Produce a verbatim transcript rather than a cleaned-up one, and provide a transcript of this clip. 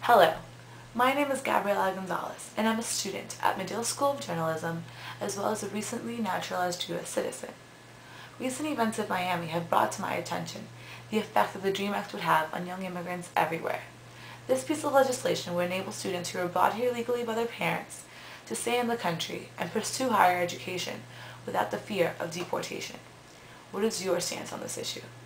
Hello, my name is Gabriela Gonzalez, and I'm a student at Medill School of Journalism, as well as a recently naturalized U S citizen. Recent events in Miami have brought to my attention the effect that the DREAM Act would have on young immigrants everywhere. This piece of legislation would enable students who are brought here legally by their parents to stay in the country and pursue higher education without the fear of deportation. What is your stance on this issue?